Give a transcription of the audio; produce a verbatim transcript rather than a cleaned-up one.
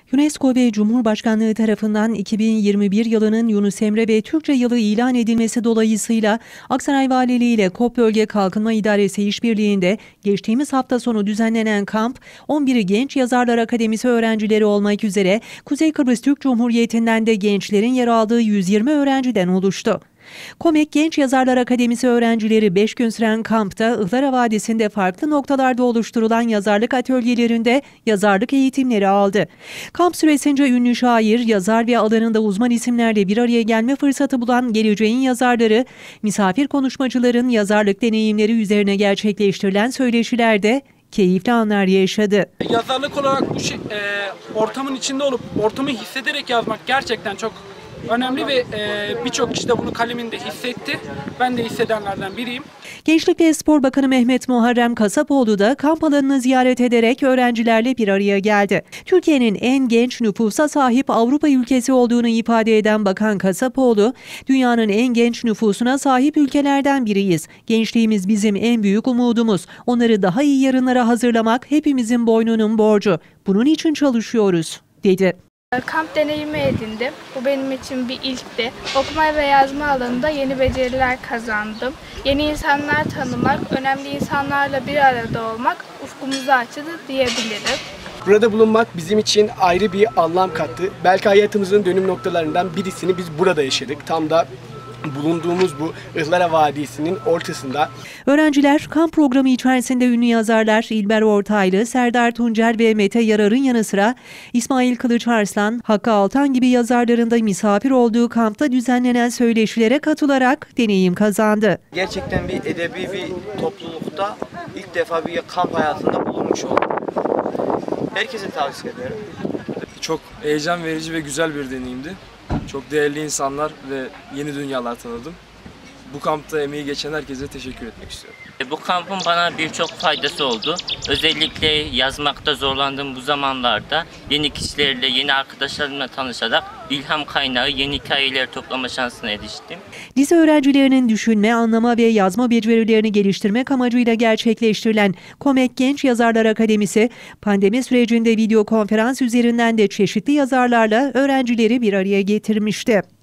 UNESCO ve Cumhurbaşkanlığı tarafından iki bin yirmi bir yılının Yunus Emre ve Türkçe yılı ilan edilmesi dolayısıyla Aksaray Valiliği ile KOP Bölge Kalkınma İdaresi işbirliğinde geçtiğimiz hafta sonu düzenlenen kamp, on biri Genç Yazarlar Akademisi öğrencileri olmak üzere Kuzey Kıbrıs Türk Cumhuriyeti'nden de gençlerin yer aldığı yüz yirmi öğrenciden oluştu. KOMEK Genç Yazarlar Akademisi öğrencileri beş gün süren kampta Ihlara Vadisi'nde farklı noktalarda oluşturulan yazarlık atölyelerinde yazarlık eğitimleri aldı. Kamp süresince ünlü şair, yazar ve alanında uzman isimlerle bir araya gelme fırsatı bulan geleceğin yazarları, misafir konuşmacıların yazarlık deneyimleri üzerine gerçekleştirilen söyleşilerde keyifli anlar yaşadı. Yazarlık olarak bu şey, e, ortamın içinde olup ortamı hissederek yazmak gerçekten çok önemli ve e, birçok kişi de bunu kaleminde hissetti. Ben de hissedenlerden biriyim. Gençlik ve Spor Bakanı Mehmet Muharrem Kasapoğlu da kamp alanını ziyaret ederek öğrencilerle bir araya geldi. Türkiye'nin en genç nüfusa sahip Avrupa ülkesi olduğunu ifade eden Bakan Kasapoğlu, dünyanın en genç nüfusuna sahip ülkelerden biriyiz. Gençliğimiz bizim en büyük umudumuz. Onları daha iyi yarınlara hazırlamak hepimizin boynunun borcu. Bunun için çalışıyoruz, dedi. Kamp deneyimi edindim. Bu benim için bir ilkti. Okuma ve yazma alanında yeni beceriler kazandım. Yeni insanlar tanımak, önemli insanlarla bir arada olmak ufkumuzu açtı diyebilirim. Burada bulunmak bizim için ayrı bir anlam kattı. Belki hayatımızın dönüm noktalarından birisini biz burada yaşadık. Tam da bulunduğumuz bu Ihlara Vadisi'nin ortasında. Öğrenciler kamp programı içerisinde ünlü yazarlar İlber Ortaylı, Serdar Tuncer ve Mete Yarar'ın yanı sıra İsmail Kılıçarslan, Hakkı Altan gibi yazarların da misafir olduğu kampta düzenlenen söyleşilere katılarak deneyim kazandı. Gerçekten bir edebi bir toplulukta ilk defa bir kamp hayatında bulunmuş oldum. Herkese tavsiye ederim. Çok heyecan verici ve güzel bir deneyimdi. Çok değerli insanlar ve yeni dünyalar tanıdım. Bu kampta emeği geçen herkese teşekkür etmek istiyorum. Bu kampın bana birçok faydası oldu. Özellikle yazmakta zorlandığım bu zamanlarda yeni kişilerle, yeni arkadaşlarımla tanışarak ilham kaynağı yeni hikayeler toplama şansına eriştim. Lise öğrencilerinin düşünme, anlama ve yazma becerilerini geliştirmek amacıyla gerçekleştirilen KOMEK Genç Yazarlar Akademisi, pandemi sürecinde video konferans üzerinden de çeşitli yazarlarla öğrencileri bir araya getirmişti.